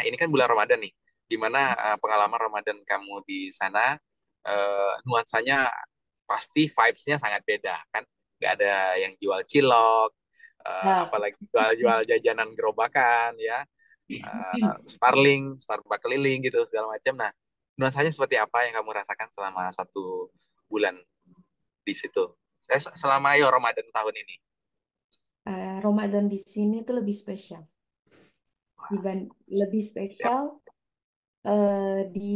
ini kan bulan Ramadan nih. Gimana pengalaman Ramadan kamu di sana? Nuansanya pasti vibes-nya sangat beda kan? Nggak ada yang jual cilok, Nah, apalagi jual-jual jajanan gerobakan ya, Starbucks keliling gitu segala macam. Nah, nuansanya seperti apa yang kamu rasakan selama 1 bulan di situ? Selama ya Ramadan tahun ini. Ramadan di sini tuh lebih spesial. Wah, Diban lebih ya, spesial di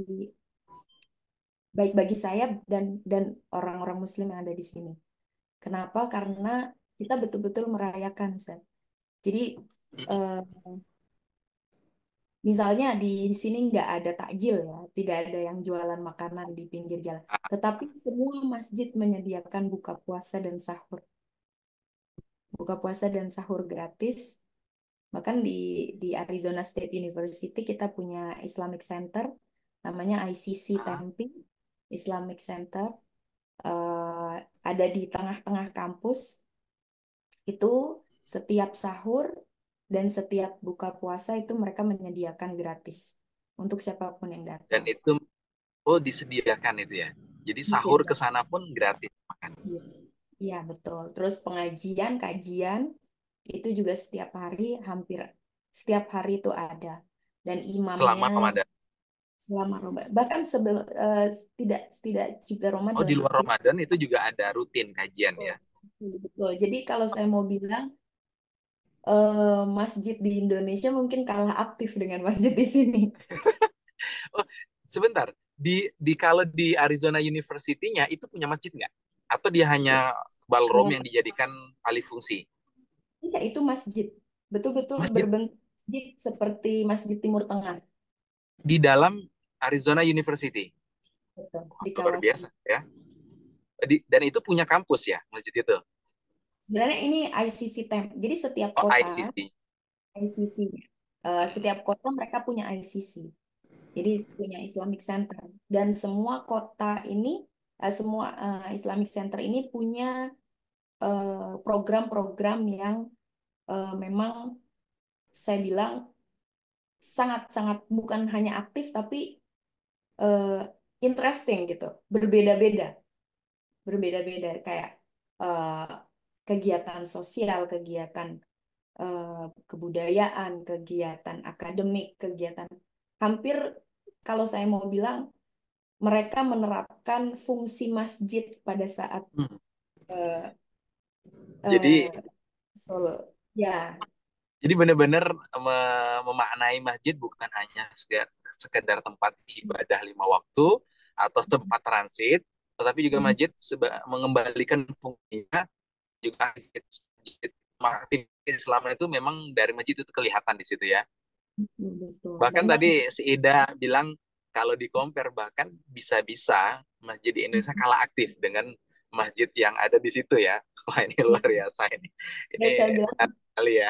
baik bagi saya dan orang-orang Muslim yang ada di sini. Kenapa? Karena kita betul-betul merayakan, Ustaz. Jadi eh, misalnya di sini nggak ada takjil ya, tidak ada yang jualan makanan di pinggir jalan. Tetapi semua masjid menyediakan buka puasa dan sahur. Buka puasa dan sahur gratis. Bahkan di Arizona State University kita punya Islamic Center, namanya ICC Tempe Islamic Center. eh, ada di tengah-tengah kampus. Itu setiap sahur dan setiap buka puasa itu mereka menyediakan gratis untuk siapapun yang dan datang. itu oh disediakan itu ya. Jadi sahur ke Disediakan. sana pun gratis makan. Iya, iya, betul. Terus pengajian, kajian itu juga setiap hari, hampir setiap hari itu ada. Dan imamnya Selama Ramadan. selama Ramadan, bahkan sebelum tidak tidak juga Oh, Ramadan. di luar Jadi Ramadan itu juga ada rutin kajian betul, ya. betul. Jadi kalau saya mau bilang masjid di Indonesia mungkin kalah aktif dengan masjid di sini. Oh, sebentar. Di kalau di Arizona University-nya itu punya masjid nggak? Atau dia hanya ballroom yang dijadikan alih fungsi? Iya, itu masjid. Betul-betul Masjid berbentuk masjid seperti Masjid Timur Tengah. di dalam Arizona University. Betul, Wah, di luar kawasan. biasa ya. Dan itu punya kampus ya, masjid itu. Sebenarnya ini ICC Temp. Jadi setiap Oh, kota, ICC. ICC, setiap kota mereka punya ICC. Jadi punya Islamic Center. Dan semua kota ini, semua Islamic Center ini punya program-program yang memang saya bilang sangat-sangat bukan hanya aktif tapi eh, interesting gitu, berbeda-beda, berbeda-beda kayak eh, kegiatan sosial, kegiatan eh, kebudayaan, kegiatan akademik, kegiatan hampir kalau saya mau bilang mereka menerapkan fungsi masjid pada saat Hmm. eh, Jadi eh, Sol, ya, Jadi benar-benar memaknai masjid bukan hanya sekedar tempat ibadah 5 waktu atau tempat transit, tetapi juga masjid mengembalikan fungsinya juga aktivitas Islam itu memang dari masjid itu kelihatan di situ ya. betul, betul. Bahkan Banyak. tadi si Ida bilang kalau di compare bahkan bisa-bisa masjid di Indonesia kalah aktif dengan masjid yang ada di situ ya. Wah ini luar biasa ini. Ini Ya, saya bilang, menarik sekali ya.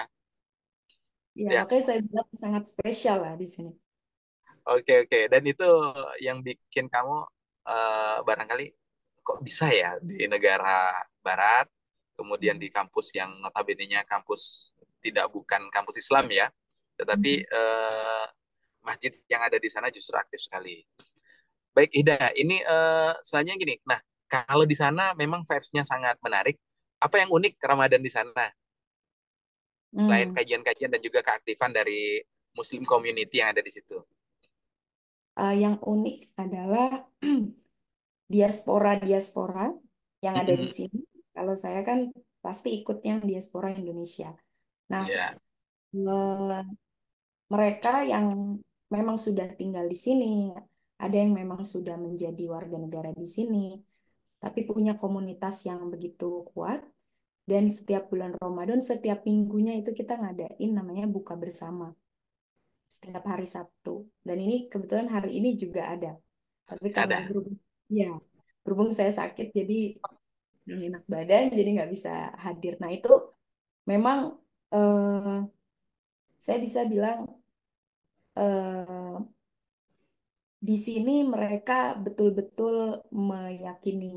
ya Ya, makanya saya bilang sangat spesial lah di sini. oke oke. Dan itu yang bikin kamu barangkali kok bisa ya di negara Barat, kemudian di kampus yang notabene-nya kampus tidak bukan kampus Islam ya, tetapi masjid yang ada di sana justru aktif sekali. Baik Ida, ini selanjutnya gini. Nah, kalau di sana memang vibes-nya sangat menarik. Apa yang unik Ramadan di sana selain Hmm. kajian-kajian dan juga keaktifan dari Muslim community yang ada di situ? Yang unik adalah diaspora-diaspora yang ada di Mm-mm. sini. Kalau saya kan pasti ikutnya diaspora Indonesia. Nah, Ya, eh, mereka yang memang sudah tinggal di sini, ada yang memang sudah menjadi warga negara di sini, tapi punya komunitas yang begitu kuat. Dan setiap bulan Ramadan, setiap minggunya itu kita ngadain namanya buka bersama. Setiap hari Sabtu. Dan ini kebetulan hari ini juga ada. Tapi karena ada. ya, berhubung saya sakit, jadi nggak enak badan, jadi nggak bisa hadir. Nah itu memang eh, saya bisa bilang eh, di sini mereka betul-betul meyakini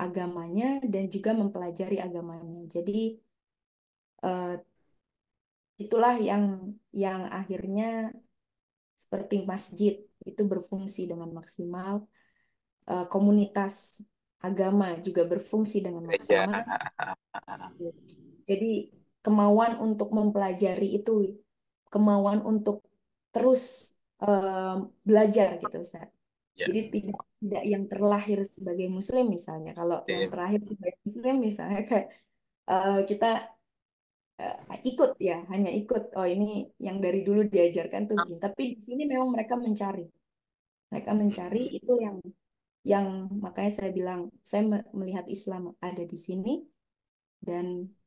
agamanya dan juga mempelajari agamanya. Jadi eh, itulah yang akhirnya seperti masjid itu berfungsi dengan maksimal, komunitas agama juga berfungsi dengan Gereja. maksimal. Jadi kemauan untuk mempelajari itu, kemauan untuk terus belajar gitu, Ustaz. Ya, Jadi tidak yang terlahir sebagai Muslim misalnya. Kalau yang oke. terlahir sebagai Muslim misalnya kayak kita ikut ya, hanya ikut. Oh ini yang dari dulu diajarkan tuh begini. Tapi di sini memang mereka mencari Mm-mm. itu yang makanya saya bilang saya melihat Islam ada di sini dan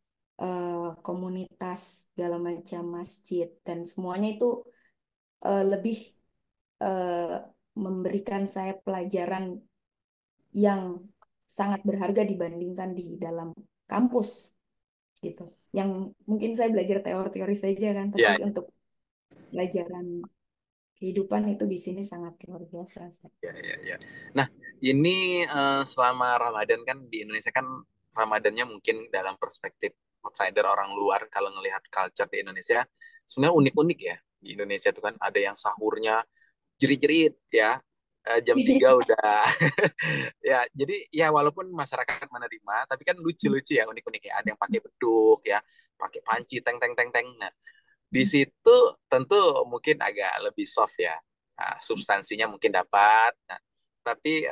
komunitas segala macam masjid dan semuanya itu lebih eh, memberikan saya pelajaran yang sangat berharga dibandingkan di dalam kampus gitu. Yang mungkin saya belajar teori-teori saja kan, tapi Ya, untuk pelajaran kehidupan itu di sini sangat luar biasa. ya, ya, ya. Nah, ini selama Ramadan kan di Indonesia kan Ramadannya mungkin dalam perspektif outsider orang luar kalau ngelihat culture di Indonesia sebenarnya unik-unik ya. Di Indonesia itu kan ada yang sahurnya jerit-jerit ya. Jam 3 udah ya, jadi ya walaupun masyarakat menerima tapi kan lucu-lucu ya, unik-unik ya. Ada yang pakai beduk ya, pakai panci teng teng teng teng. Nah, di situ tentu mungkin agak lebih soft ya. Nah, substansinya mungkin dapat. Nah, tapi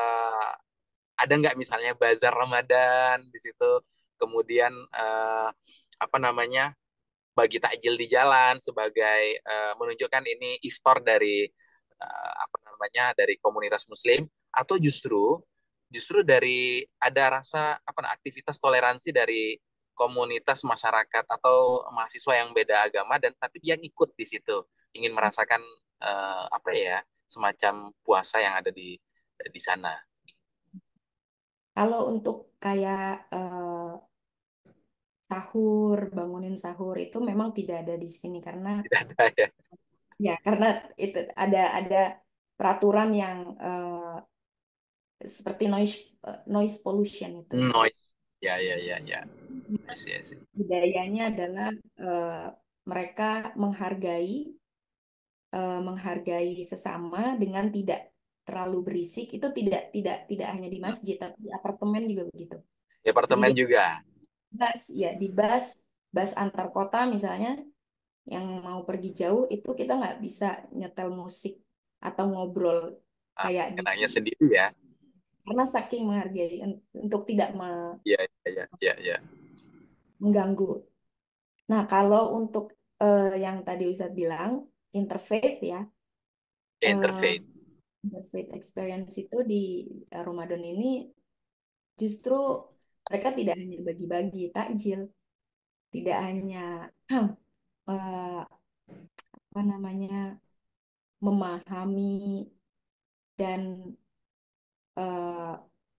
ada nggak misalnya bazar Ramadan di situ, kemudian apa namanya, bagi takjil di jalan sebagai menunjukkan ini iftar dari apa namanya, dari komunitas Muslim, atau justru justru dari ada rasa apa aktivitas toleransi dari komunitas masyarakat atau mahasiswa yang beda agama dan tapi dia ngikut di situ, ingin merasakan apa ya, semacam puasa yang ada di sana. Kalau untuk kayak sahur, bangunin sahur itu memang tidak ada di sini karena Tidak ada ya. ya karena itu ada peraturan yang seperti noise pollution itu, Ustaz. Noise. Ya, ya, ya, ya. I see, I see. Budayanya adalah mereka menghargai menghargai sesama dengan tidak terlalu berisik. Itu tidak hanya di Hmm. masjid, tapi di apartemen juga begitu. Di Jadi apartemen di juga. bus ya di bus antar kota misalnya yang mau pergi jauh itu kita nggak bisa nyetel musik atau ngobrol Ah, kayak di enaknya sendiri ya. karena saking menghargai untuk tidak Ya, ya, ya, ya, ya. mengganggu. Nah, kalau untuk yang tadi Ustadz bilang interfaith ya, eh, Interfaith. interfaith experience itu di Ramadan ini justru mereka tidak hanya bagi-bagi takjil, tidak hanya apa namanya memahami dan eh,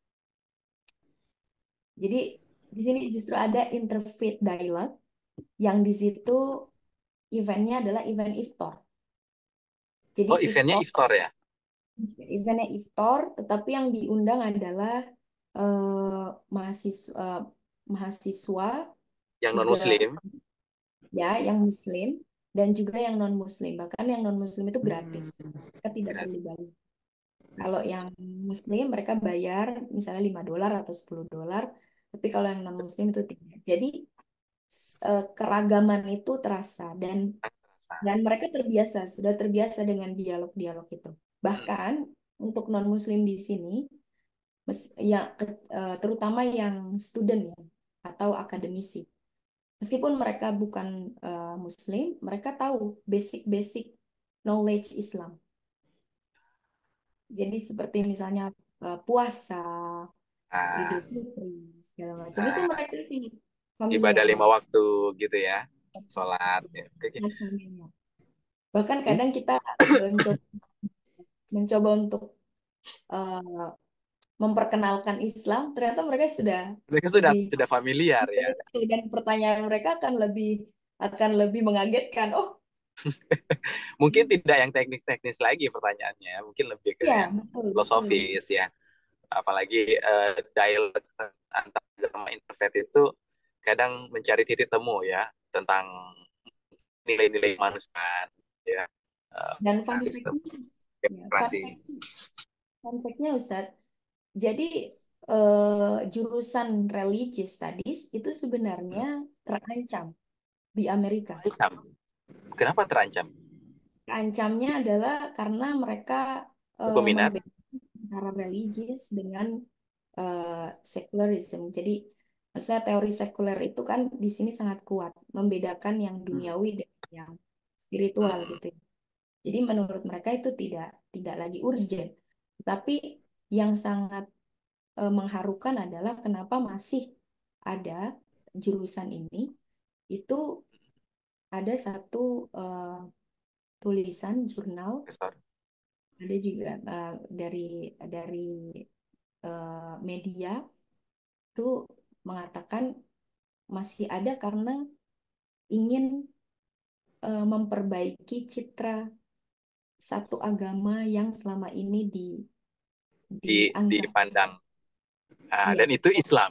jadi di sini justru ada interfaith dialogue yang di situ eventnya adalah event iftar. Jadi Oh, eventnya iftar, iftar ya? eventnya iftar, tetapi yang diundang adalah mahasiswa, mahasiswa Yang juga non-muslim? ya yang Muslim dan juga yang non Muslim. Bahkan yang non Muslim itu gratis, kita tidak perlu Gratis. bayar. Kalau yang Muslim mereka bayar misalnya $5 atau $10, tapi kalau yang non Muslim itu tidak. Jadi keragaman itu terasa dan mereka terbiasa, sudah terbiasa dengan dialog-dialog itu. Hmm. Bahkan untuk non-Muslim di sini, terutama yang student ya, atau akademisi. Meskipun mereka bukan Muslim, mereka tahu basic-basic knowledge Islam. Jadi seperti misalnya puasa, Idul Ah, Fitri, segala macam. Itu ah, mereka sangat ibadah familiar. 5 waktu gitu ya, sholat ya. Oke, oke. Sangat familiar. Bahkan Hmm, kadang kita mencoba mencoba untuk eh, memperkenalkan Islam, ternyata mereka sudah mereka sudah lebih sudah familiar ya. dan pertanyaan mereka akan lebih mengagetkan. Oh, Mungkin tidak yang teknis-teknis lagi pertanyaannya, mungkin lebih ke ya yang betul betul. filosofis ya. Apalagi dialog antar agama interfaith itu kadang mencari titik temu ya tentang nilai-nilai kemanusiaan, ya, Dan sistem ya, demokrasi. fun fact-nya Ustadz, jadi jurusan religious studies itu sebenarnya Hmm. terancam di Amerika. Terancam. Kenapa terancam? Terancamnya adalah karena mereka Hukum minat. membedakan antara religious dengan eh, secularism. Jadi, maksudnya teori sekuler itu kan di sini sangat kuat, membedakan yang Hmm. duniawi dan yang spiritual Hmm. gitu ya. Jadi menurut mereka itu tidak lagi urgent. Tapi yang sangat mengharukan adalah kenapa masih ada jurusan ini. Itu ada satu tulisan jurnal, Profesor. ada juga dari media itu mengatakan masih ada karena ingin memperbaiki citra satu agama yang selama ini dianggap, Dipandang. Dan iya, itu Islam.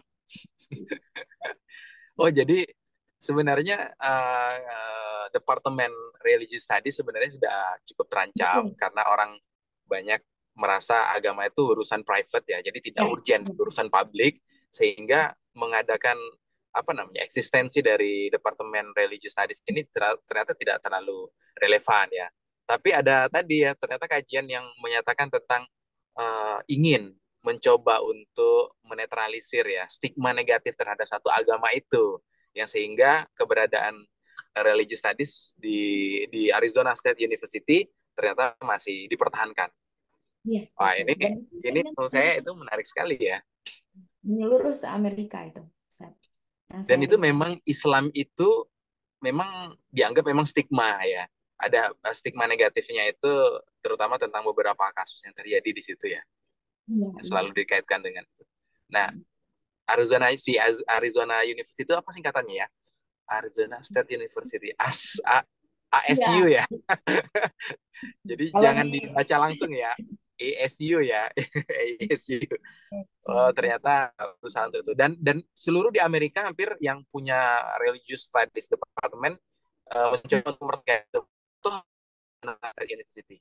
Oh, jadi sebenarnya Departemen Religious Studies sebenarnya sudah cukup terancam betul. karena orang banyak merasa agama itu urusan private ya, jadi tidak Ya, urgent, ya, urusan publik, sehingga mengadakan apa namanya eksistensi dari Departemen Religious Studies ini ternyata tidak terlalu relevan ya. Tapi ada tadi ya ternyata kajian yang menyatakan tentang ingin mencoba untuk menetralisir ya stigma negatif terhadap satu agama itu, yang sehingga keberadaan religious studies di Arizona State University ternyata masih dipertahankan. iya, Wah, betul. ini Dan itu ini kayaknya menurut saya itu menarik sekali ya. menyeluruh se-Amerika itu, Ustaz, yang Dan saya itu dengar. memang Islam itu memang dianggap memang stigma ya. Ada stigma negatifnya itu terutama tentang beberapa kasus yang terjadi di situ ya, Iya, yang iya. selalu dikaitkan dengan itu. Nah, Arizona University itu apa singkatannya ya? Arizona State University, ASU Iya, ya. Jadi kalau jangan di dibaca langsung ya, ASU ya, ASU. Oh, ternyata perusahaan itu. Dan seluruh di Amerika hampir yang punya religious studies department mencoba untuk memperkaya itu State University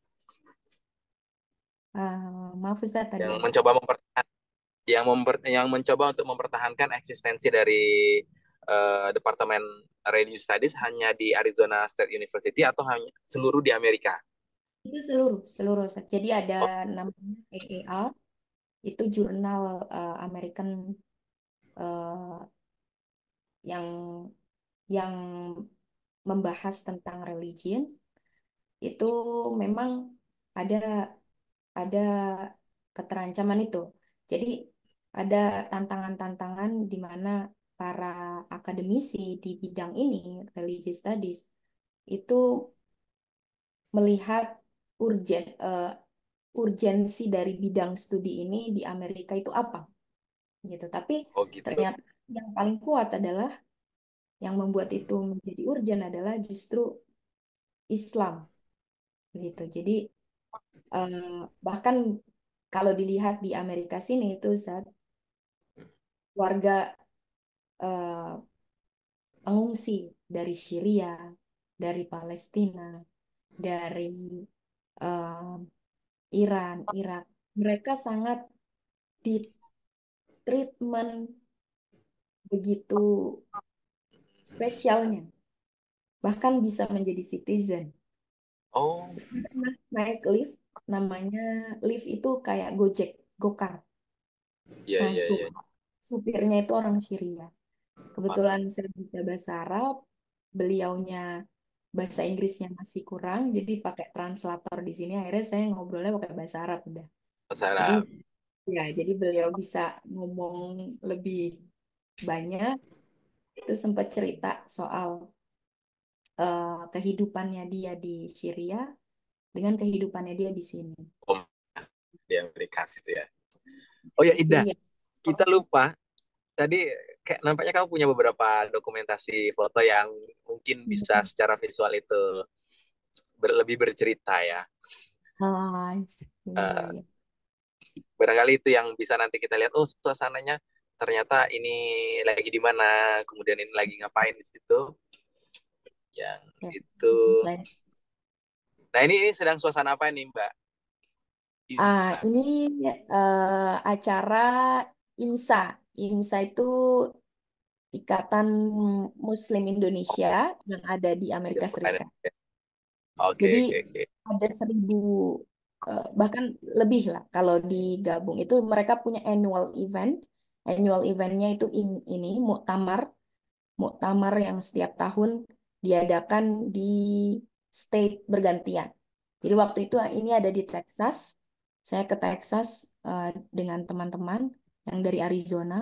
maaf Ustaz tadi yang agak mencoba yang mencoba untuk mempertahankan eksistensi dari Departemen Radio Studies hanya di Arizona State University atau hanya seluruh di Amerika. itu seluruh seluruh Ustaz. Jadi ada Oh, namanya AAR, itu jurnal American eh, yang yang membahas tentang religion. Itu memang ada ada keterancaman itu. Jadi ada tantangan-tantangan di mana para akademisi di bidang ini, religious studies, itu melihat urgensi dari bidang studi ini di Amerika itu apa gitu. Tapi oh gitu. ternyata yang paling kuat adalah yang membuat itu menjadi urgent adalah justru Islam gitu. Jadi eh, bahkan kalau dilihat di Amerika sini itu saat warga eh, pengungsi dari Syria, dari Palestina, dari eh, Iran, Irak, mereka sangat di treatment begitu spesialnya, bahkan bisa menjadi citizen. Oh, Saya pernah naik lift, namanya lift itu kayak Gojek, Gokar. iya Nah, iya iya. supirnya itu orang Syria. Kebetulan Pantes. saya bisa bahasa Arab, beliaunya bahasa Inggrisnya masih kurang, jadi pakai translator di sini. Akhirnya saya ngobrolnya pakai bahasa Arab udah. Jadi Sarap. ya, jadi beliau bisa ngomong lebih banyak. Itu sempat cerita soal kehidupannya dia di Syria dengan kehidupannya dia di sini. Om di Amerika situ ya. Oh ya Di Ida, Syria. kita lupa tadi kayak nampaknya kamu punya beberapa dokumentasi foto yang mungkin bisa secara visual itu lebih bercerita ya. Ah, iya, Eh, iya. Barangkali itu yang bisa nanti kita lihat. Oh, suasananya ternyata ini lagi di mana, kemudian ini lagi ngapain di situ. Yang Ya, itu. selain Nah, ini sedang suasana apa nih, Mbak? IMSA. ini acara IMSA. IMSA itu Ikatan Muslim Indonesia yang ada di Amerika Serikat. Oke, Jadi oke, oke. ada 1.000 bahkan lebih lah kalau digabung itu mereka punya annual event. Annual eventnya itu ini muktamar, muktamar yang setiap tahun diadakan di state bergantian. Jadi waktu itu ini ada di Texas. Saya ke Texas dengan teman-teman yang dari Arizona.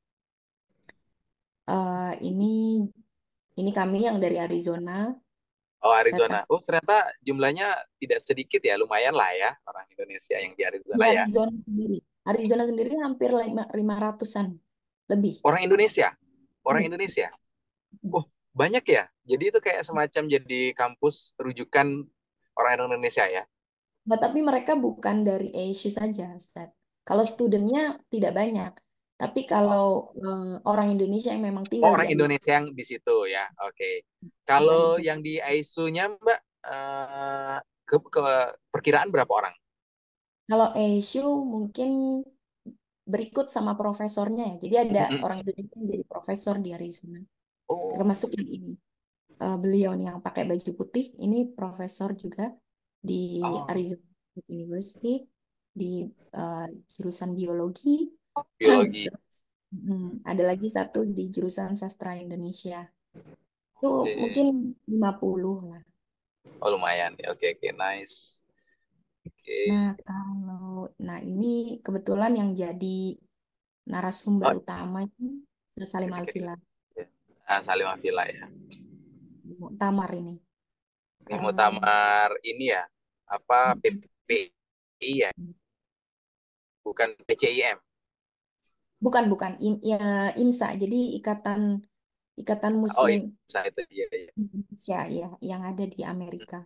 Ini kami yang dari Arizona Oh, datang Arizona. Oh, ternyata jumlahnya tidak sedikit ya, lumayan lah ya orang Indonesia yang di di Arizona ya. Arizona sendiri. Arizona sendiri hampir 500-an lebih. Orang Indonesia. Orang Iya. Indonesia. Oh, banyak ya. Jadi itu kayak semacam jadi kampus rujukan orang Indonesia ya. Nah, tapi mereka bukan dari Asia saja, Ustaz. Kalau studennya tidak banyak. Tapi kalau Oh, orang Indonesia yang memang oh, tinggal di orang Arizona, Indonesia yang di situ ya. Oke. di Kalau Arizona. yang di ISU-nya, Mbak, ke perkiraan berapa orang? Kalau Asia mungkin berikut sama profesornya ya. Jadi ada Mm-mm. orang Indonesia yang jadi profesor di Arizona. Oh, Termasuk yang ini. Beliau nih yang pakai baju putih, ini profesor juga di oh, Arizona State University di eh, jurusan biologi. biologi. Terus, ada lagi satu di jurusan sastra Indonesia. Itu Oke. mungkin 50 lah. Oh, lumayan ya. Oke, oke, nice. Nah, Oke. nah ini kebetulan yang jadi narasumber Oh, utama itu Ustaz Salim ketika ini. Alfila, Ah, Salim Afila ya. Muktamar ini. Ini Eh, muktamar ini ya. Apa PPI ya? Bukan PCIM. bukan bukan ya, IMSA, jadi Ikatan Oh, Muslim ini misalnya itu iya, iya. Indonesia ya yang ada di Amerika.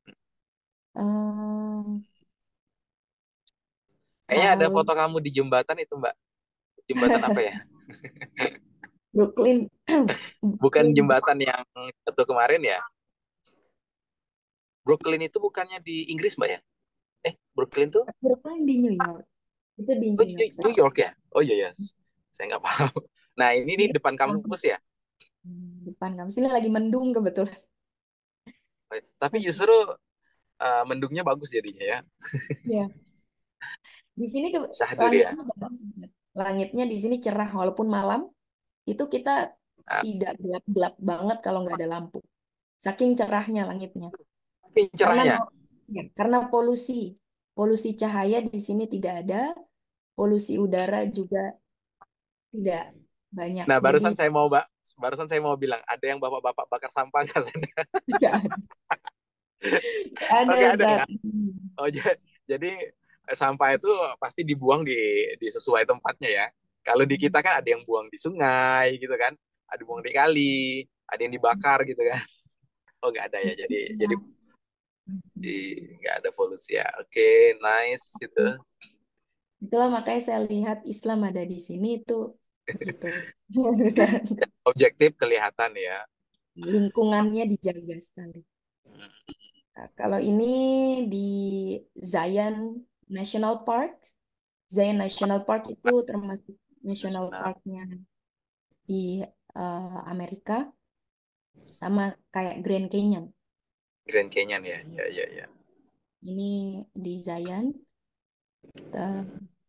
Em, Kayaknya ada kalau foto kamu di jembatan itu, Mbak. Jembatan apa ya? Brooklyn, Bukan Brooklyn, jembatan yang jatuh kemarin ya? Brooklyn itu bukannya di Inggris, Mbak ya? Brooklyn tuh Brooklyn di New York. Itu di oh, New York New saya. York ya? Oh iya ya. Saya nggak paham. Nah, ini nih Ini depan kampus ya. depan kampus ini lagi mendung kebetulan. Tapi justru mendungnya bagus jadinya ya. Ya. Di sini Syahdu dia. langitnya bagus. Langitnya di sini cerah walaupun malam itu kita Nah, tidak gelap-gelap banget kalau nggak ada lampu. Saking cerahnya langitnya. ini Karena cerahnya. karena polusi cahaya di sini tidak ada, polusi udara juga tidak banyak. Nah, Jadi barusan saya mau bilang ada yang bapak-bapak bakar sampah nggak sana? tidak ada, nggak ada Oke, ada ya. Ustaz. Oh, jadi sampah itu pasti dibuang di sesuai tempatnya ya. Kalau di kita kan ada yang buang di sungai gitu kan, ada buang di kali, ada yang dibakar gitu kan. Oh, nggak ada Di ya. sini Jadi semua. nggak ada polusi ya. Oke, nice gitu. Itulah makanya saya lihat Islam ada di sini itu begitu. Objektif kelihatan ya. Lingkungannya dijaga sekali. Nah, kalau ini di Zion National Park, Zion National Park itu termasuk national Nasional parknya di Amerika, sama kayak Grand Canyon. Grand Canyon ya. Ya, ya, ya. Ini di Zion. eh,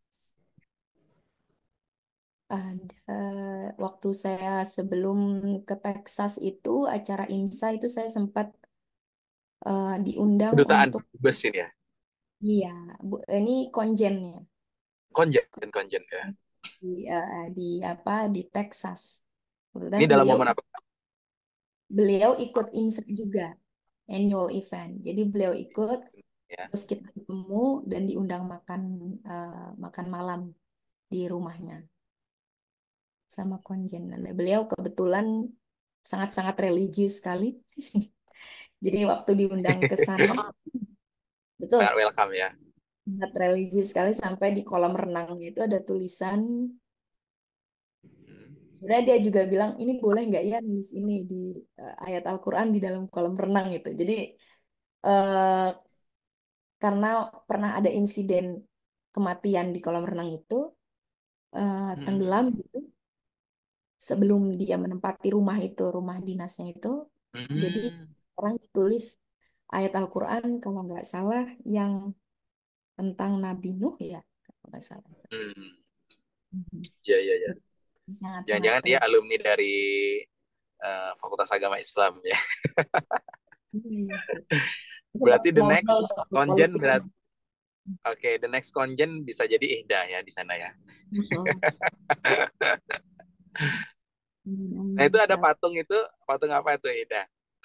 ada waktu saya sebelum ke Texas itu acara IMSA itu saya sempat diundang Kedutaan untuk bus ini ya. iya ini konjennya Konjen ya. di apa di Texas. Ini Kebetulan dalam momen apa? beliau ikut IMSA juga annual event. Jadi beliau ikut Ya. terus kita ketemu dan diundang makan malam di rumahnya sama konjen. Dan beliau kebetulan sangat-sangat religius sekali. Jadi waktu diundang ke sana, betul, Sangat welcome ya. sangat religius sekali sampai di kolam renangnya itu ada tulisan Sebenarnya dia juga bilang ini boleh nggak ya nulis ini di ayat Al-Quran di dalam kolam renang gitu. Jadi eh, karena pernah ada insiden kematian di kolam renang itu, tenggelam Hmm. gitu sebelum dia menempati rumah itu, rumah dinasnya itu. Jadi Hmm. orang ditulis ayat Al-Quran kalau nggak salah yang tentang Nabi Nuh ya, kalau nggak salah. Hmm. Mhm. Ya, ya, ya. Sangat-sangat Jangan-jangan dia keren. alumni dari Fakultas Agama Islam ya. Iya, sih. Sempat Berarti the ngobrol next soal konjen politik. berarti oke, the next konjen bisa jadi Ihda ya di sana ya. Masya Allah. Nah, itu ada Ya. patung apa itu Ihda?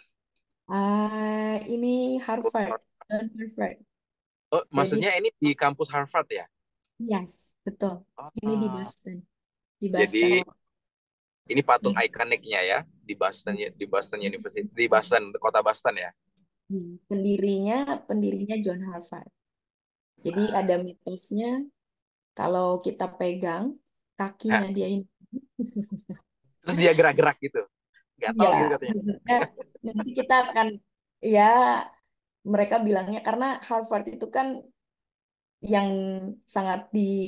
Ini Harvard, Harvard. Oh, Jadi, maksudnya ini di kampus Harvard ya? yes, betul. Ini di Oh, Boston, di Boston. jadi ini patung Hmm. ikoniknya ya di Boston University, di Boston, kota Boston ya. Pendirinya, pendirinya John Harvard. Jadi ada mitosnya kalau kita pegang Hah? kakinya dia ini, Terus dia gerak-gerak gitu. Nggak ya tahu gitu katanya. maksudnya nanti kita akan, ya mereka bilangnya karena Harvard itu kan yang sangat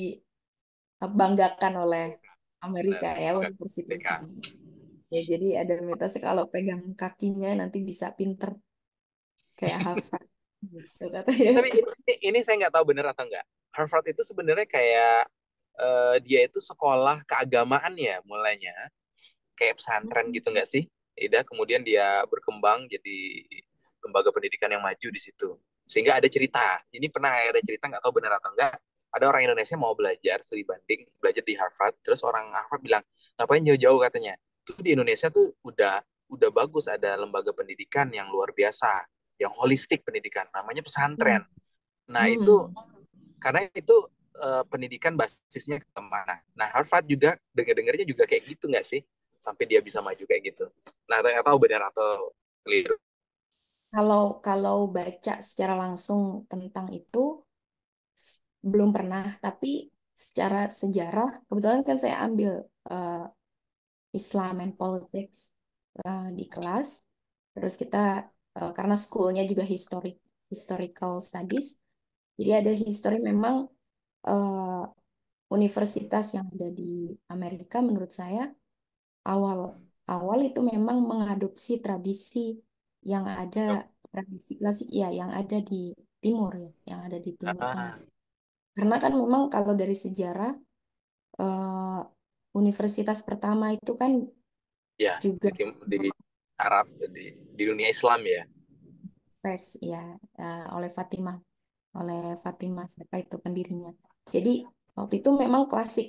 dibanggakan oleh Benar, Amerika ya enggak. universitasnya. BK. Ya, jadi ada mitos kalau pegang kakinya nanti bisa pinter kayak Harvard gitu katanya. Tapi ini saya nggak tahu benar atau enggak. Harvard itu sebenarnya kayak dia itu sekolah keagamaan ya mulainya kayak pesantren gitu nggak sih? Ida kemudian dia berkembang jadi lembaga pendidikan yang maju di situ. Sehingga ada cerita. Ini pernah ada cerita nggak tahu benar atau enggak. Ada orang Indonesia mau belajar studi banding, belajar di Harvard, terus orang Harvard bilang, ngapain jauh-jauh katanya. Tuh di Indonesia tuh udah bagus ada lembaga pendidikan yang luar biasa, yang holistik pendidikan, namanya pesantren. Nah, itu Hmm. karena itu pendidikan basisnya kemana. Nah, Harvard juga dengar-dengarnya juga kayak gitu nggak sih? Sampai dia bisa maju kayak gitu. Nah, nggak tahu benar atau keliru. Kalau kalau baca secara langsung tentang itu belum pernah, tapi secara sejarah kebetulan kan saya ambil eh, Islam and Politics di kelas. Terus kita karena schoolnya juga historical studies, jadi ada history memang eh, universitas yang ada di Amerika menurut saya awal awal itu memang mengadopsi tradisi yang ada, tradisi klasik ya yang ada di timur ya, yang ada di Timur Tengah. Ah, Karena kan memang kalau dari sejarah eh, universitas pertama itu kan ya juga di Arab di dunia Islam ya. pes ya, oleh Fatimah, oleh Fatimah siapa itu pendirinya. Jadi waktu itu memang klasik,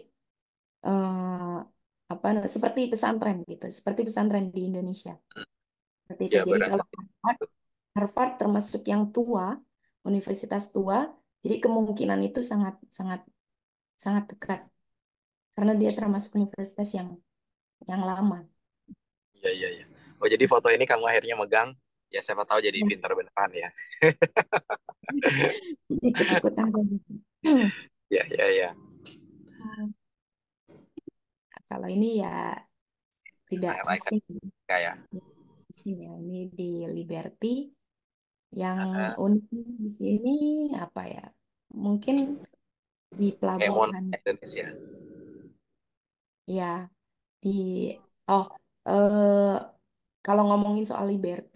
eh, apa seperti pesantren gitu, seperti pesantren di Indonesia. Seperti itu. Ya Jadi barang. kalau Harvard termasuk yang tua, universitas tua, jadi kemungkinan itu sangat sangat sangat dekat karena dia termasuk universitas yang lama. Ya, ya, ya. Oh, jadi foto ini kamu akhirnya megang. Ya, siapa tahu jadi pintar beneran ya. Ikut-ikutan kayak gitu. Ya, ya, ya. Kalau ini ya tidak Sangat ikonik asing, kayak. tidak asing ya. Ini di Liberty. Yang Ah, unik di sini apa ya? Mungkin di kayak Monas pelabuhan Indonesia. ya di oh eh, kalau ngomongin soal Liberty,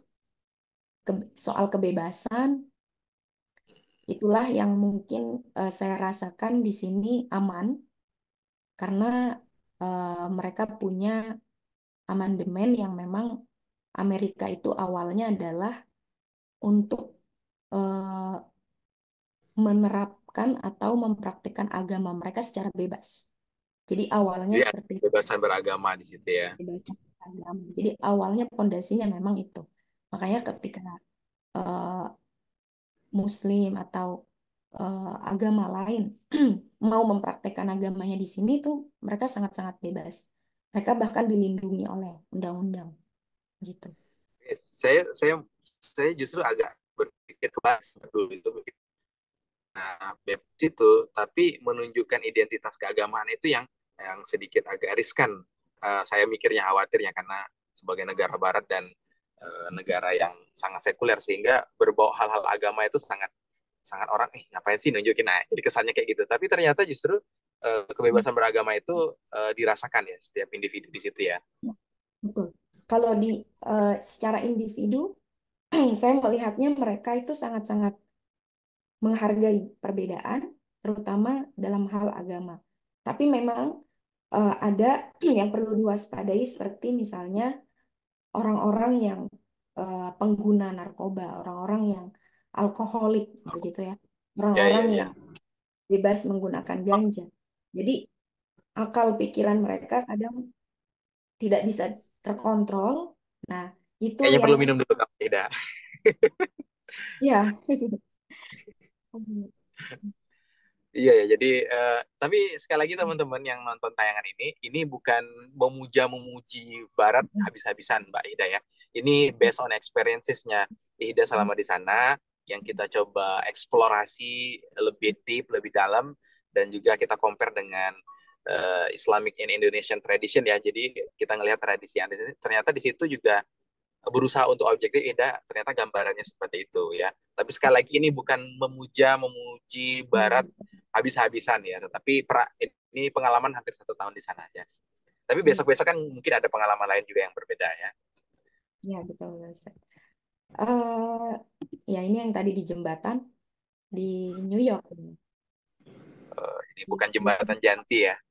soal kebebasan, itulah yang mungkin saya rasakan di sini aman karena mereka punya amandemen yang memang Amerika itu awalnya adalah untuk eh, menerapkan atau mempraktikkan agama mereka secara bebas. Jadi awalnya Jadi ada seperti itu, kebebasan beragama di situ ya. kebebasan agama. Jadi awalnya pondasinya memang itu. Makanya ketika eh, Muslim atau agama lain mau mempraktekkan agamanya di sini tuh mereka sangat-sangat bebas. Mereka bahkan dilindungi oleh undang-undang gitu. Saya justru agak berpikir kebas dulu itu bebas itu, tapi menunjukkan identitas keagamaan itu yang sedikit agak riskan. saya mikirnya khawatirnya karena sebagai negara barat dan negara yang sangat sekuler sehingga berbau hal-hal agama itu sangat sangat orang ngapain sih nunjukin, nah jadi kesannya kayak gitu, tapi ternyata justru kebebasan beragama itu dirasakan ya setiap individu di situ ya. Betul. Kalau di secara individu, saya melihatnya mereka itu sangat-sangat menghargai perbedaan, terutama dalam hal agama. Tapi memang ada yang perlu diwaspadai seperti misalnya orang-orang yang pengguna narkoba, orang-orang yang alkoholik, begitu ya, Ya, orang-orang ya, ya. yang bebas menggunakan ganja. Jadi akal pikiran mereka kadang tidak bisa terkontrol. Nah, itu Kayaknya perlu yang minum dulu Kak Ida. ya. Iya ya, jadi tapi sekali lagi teman-teman yang nonton tayangan ini bukan memuja-memuji Barat habis-habisan Mbak Ida ya. Ini based on experiences-nya Ida selama di sana, yang kita coba eksplorasi lebih deep, lebih dalam, dan juga kita compare dengan Islamic and Indonesian tradition ya. Jadi kita ngelihat tradisi yang di sini, ternyata di situ juga berusaha untuk objektif, ternyata gambarannya seperti itu ya. Tapi sekali lagi ini bukan memuji Barat habis-habisan ya, tetapi ini pengalaman hampir 1 tahun di sana aja. Tapi besok-besok kan mungkin ada pengalaman lain juga yang berbeda ya. Ya, betul. Ustaz. Eh, ya ini yang tadi di jembatan di New York. Ini bukan jembatan Janti ya.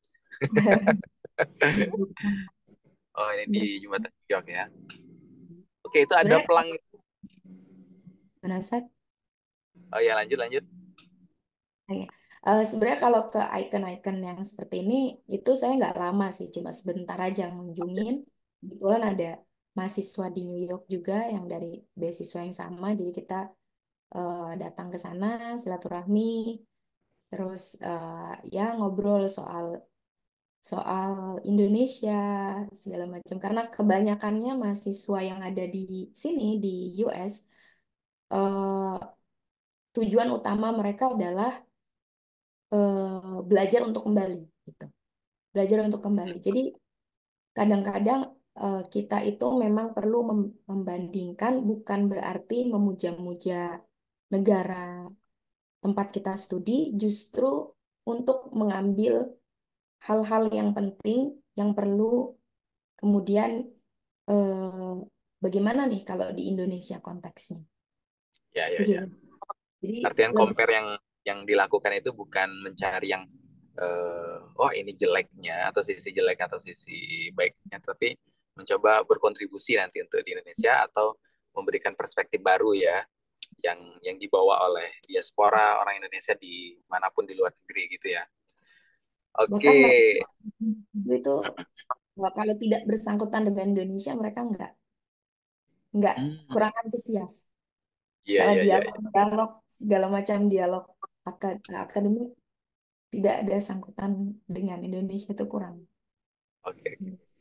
Bukan. Oh, ini di jembatan New York ya. Oke, itu ada Sebenarnya pelang. mana, Ustaz? Oh ya, lanjut lanjut. Oke. Sebenarnya kalau ke icon-icon yang seperti ini, itu saya nggak lama sih, cuma sebentar aja ngunjungin. Kebetulan ada mahasiswa di New York juga yang dari beasiswa yang sama, jadi kita datang ke sana, silaturahmi, terus ya ngobrol soal soal Indonesia segala macam. Karena kebanyakannya mahasiswa yang ada di sini di US, eh, tujuan utama mereka adalah belajar untuk kembali gitu. Belajar untuk kembali. Jadi kadang-kadang kita itu memang perlu membandingkan, bukan berarti memuja-muja negara tempat kita studi, justru untuk mengambil hal-hal yang penting yang perlu kemudian bagaimana nih kalau di Indonesia konteksnya. Ya, ya, ya. Begitu. Jadi Artian lebih compare yang dilakukan itu bukan mencari yang oh ini jeleknya atau sisi jelek atau sisi baiknya, tapi mencoba berkontribusi nanti untuk di Indonesia atau memberikan perspektif baru ya yang dibawa oleh diaspora orang Indonesia di manapun di luar negeri gitu ya. Oke. bahkan mereka itu kalau tidak bersangkutan dengan Indonesia mereka nggak Hmm, kurang antusias. iya Misalnya iya iya. dialog, Iya. dialog segala macam dialog akademik tidak ada sangkutan dengan Indonesia itu kurang. Oke.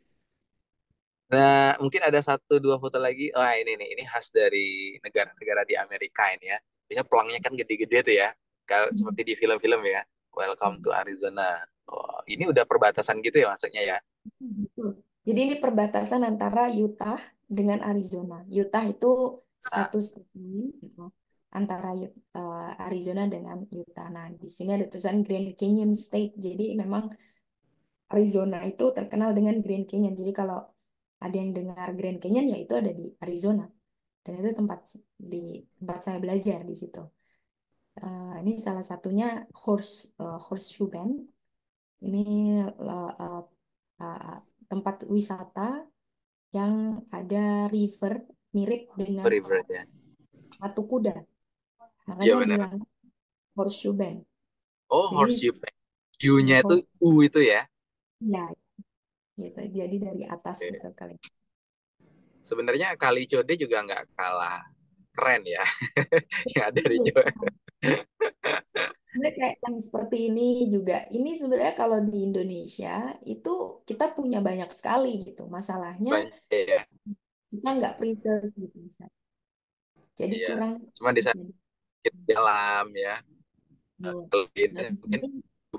Nah, mungkin ada 1 2 foto lagi. Wah, ini khas dari negara-negara di Amerika ini ya. Biasanya pelangnya kan gede-gede tuh ya. Kalau seperti di film-film ya. Welcome to Arizona. Oh, ini udah perbatasan gitu ya maksudnya ya. Betul. Jadi ini perbatasan antara Utah dengan Arizona. Utah itu Nah, satu stasiun gitu, antara Arizona dengan Utah. Nah, di sini ada tulisan Grand Canyon State. Jadi memang Arizona itu terkenal dengan Grand Canyon. Jadi kalau ada yang dengar Grand Canyon, ya itu ada di Arizona. Dan itu di tempat saya belajar di situ. Ini salah satunya Horseshoe Bend. Ini uh, uh, tempat wisata yang ada river mirip dengan river ya. sepatu kuda. Iya Makanya benar. bilang Horseshoe Bend. Oh, Jadi horseshoe bend. U-nya itu horse U itu ya. ya gitu. Jadi dari atas Oke. gitu kali. Sebenarnya Kali Code juga nggak kalah keren ya yang ada di Itu Jawa. sebenarnya kayak yang seperti ini juga. Ini sebenarnya kalau di Indonesia itu kita punya banyak sekali gitu. Masalahnya Banyak ya. kita nggak preserve gitu. Jadi Iya. kurang Cuma di bisa sakit dalam ya. dijual. Kalau Kalau ini di mungkin sini beberapa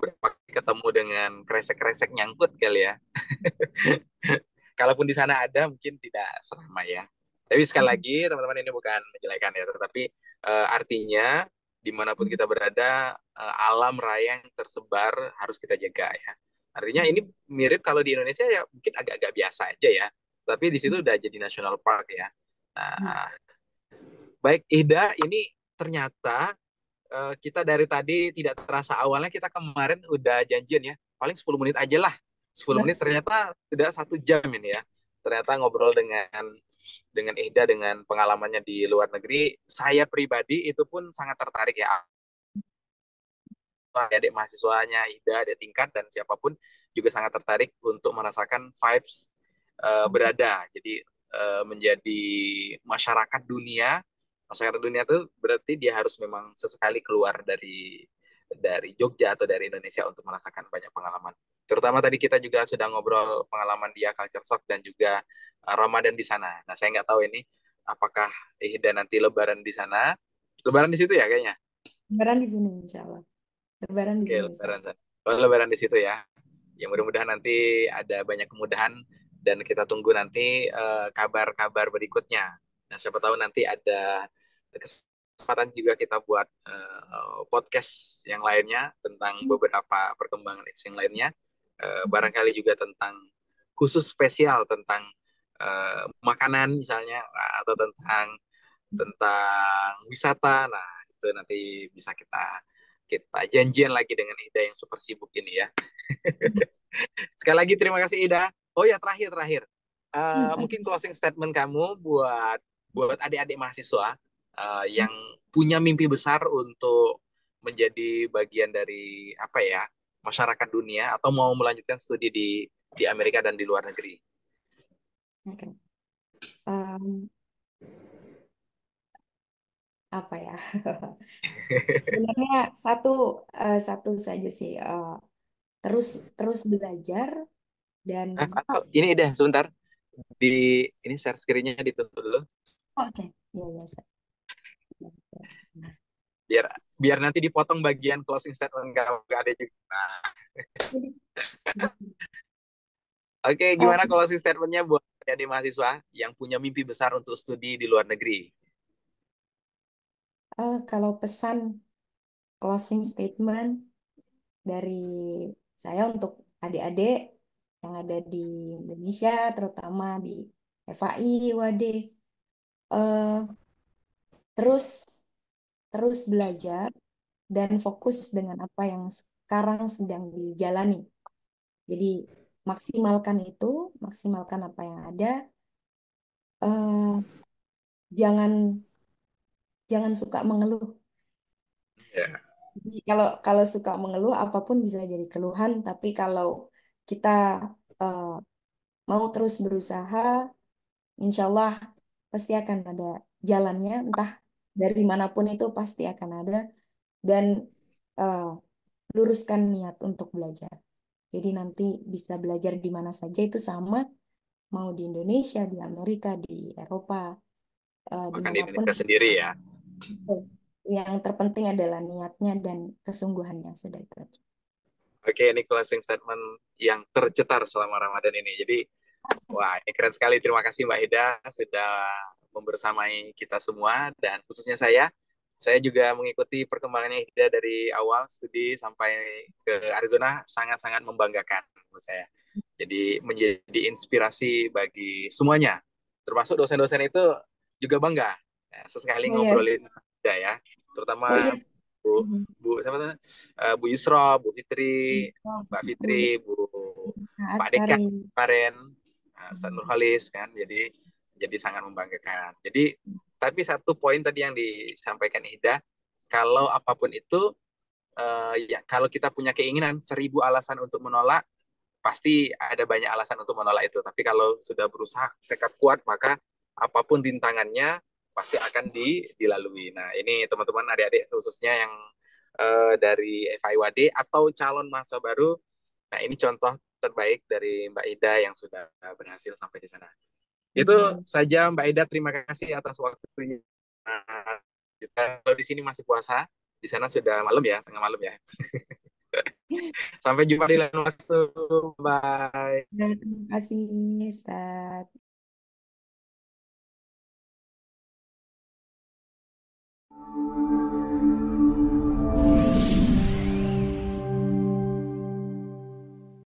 ketemu dengan kresek-kresek nyangkut kali ya. Kalaupun di sana ada, mungkin tidak seramai ya. Tapi sekali lagi, teman-teman, ini bukan menjelekan ya, tetapi artinya dimanapun kita berada, alam raya yang tersebar harus kita jaga ya. Artinya ini mirip kalau di Indonesia ya mungkin agak-agak biasa aja ya, tapi di situ udah jadi national park ya. Nah, baik Ida, ini ternyata kita dari tadi tidak terasa awalnya kita kemarin udah janjian ya, paling 10 menit aja lah. 10 menit ternyata sudah 1 jam ini ya. Ternyata ngobrol dengan Ida dengan pengalamannya di luar negeri. Saya pribadi itu pun sangat tertarik ya. Adik mahasiswanya Ida, adik tingkat dan siapapun juga sangat tertarik untuk merasakan vibes berada. Jadi menjadi masyarakat dunia. Masyarakat dunia itu berarti dia harus memang sesekali keluar dari Jogja atau dari Indonesia untuk merasakan banyak pengalaman. Terutama tadi kita juga sudah ngobrol pengalaman dia culture shock dan juga Ramadan di sana. Nah, saya nggak tahu ini apakah Ida nanti Lebaran di sana. Lebaran di situ ya kayaknya. Lebaran di sini, insya Allah. Lebaran di Oke, sini, Ustaz. Lebaran. Oh, Lebaran di situ ya. Ya mudah-mudahan nanti ada banyak kemudahan dan kita tunggu nanti kabar-kabar berikutnya. Nah, siapa tahu nanti ada kesempatan juga kita buat podcast yang lainnya tentang beberapa perkembangan isu yang lainnya. Barangkali juga tentang khusus spesial tentang makanan misalnya atau tentang tentang wisata. Nah, itu nanti bisa kita kita janjian lagi dengan Ida yang super sibuk ini ya. Sekali lagi terima kasih Ida. Oh ya terakhir. Mungkin closing statement kamu buat buat adik-adik mahasiswa yang punya mimpi besar untuk menjadi bagian dari apa ya masyarakat dunia atau mau melanjutkan studi di Amerika dan di luar negeri. Oke. Em, apa ya? Sebenarnya satu saja sih. Terus terus belajar dan Ini deh sebentar di ini share screen-nya ditutup dulu oke, ya ya. Nah, biar biar nanti dipotong bagian closing statement kamu gak ada juga. Nah, oke, gimana em, closing statement-nya buat adik mahasiswa yang punya mimpi besar untuk studi di luar negeri? kalau pesan closing statement dari saya untuk adik-adik yang ada di Indonesia, terutama di FAI, UAD, eh, terus terus belajar dan fokus dengan apa yang sekarang sedang dijalani. Jadi maksimalkan itu, maksimalkan apa yang ada. eh jangan jangan suka mengeluh. Ya, Jadi kalau kalau suka mengeluh, apapun bisa jadi keluhan. Tapi kalau kita eh, mau terus berusaha, insya Allah pasti akan ada jalannya. Entah dari manapun itu pasti akan ada. Dan eh, luruskan niat untuk belajar. Jadi nanti bisa belajar di mana saja itu sama, mau di Indonesia, di Amerika, di Eropa, bahkan di dimanapun. Indonesia sendiri ya. Yang terpenting adalah niatnya dan kesungguhannya, sudah itu aja. Oke, ini closing statement yang tercetar selama Ramadan ini. Jadi, wah, ini keren sekali. Terima kasih Mbak Hida sudah membersamai kita semua dan khususnya saya. Saya juga mengikuti perkembangannya Hida dari awal studi sampai ke Arizona sangat-sangat membanggakan menurut saya. Jadi menjadi inspirasi bagi semuanya. Termasuk dosen-dosen itu juga bangga. Ya, sesekali Oh iya, ngobrolin Hida ya. oh iya. Terutama Bu Mhm. Bu siapa tuh? Bu Yusro, Bu Fitri, Oh, Mbak Bu Fitri, Pak Deka Asari. kemarin, Ustaz Nurholis kan, jadi sangat membanggakan. Jadi tapi satu poin tadi yang disampaikan Ida, kalau apapun itu ya kalau kita punya keinginan 1.000 alasan untuk menolak, pasti ada banyak alasan untuk menolak itu. Tapi kalau sudah berusaha tekad kuat, maka apapun rintangannya pasti akan dilalui. Nah, ini teman-teman adik-adik khususnya yang dari FIWD atau calon mahasiswa baru. Nah, ini contoh terbaik dari Mbak Ida yang sudah berhasil sampai di sana. Itu Mhm. saja Mbak Ida, terima kasih atas waktunya. Nah, kita kalau di sini masih puasa, di sana sudah malam ya, tengah malam ya. Sampai jumpa di lain waktu. Bye. Terima kasih, Ustaz.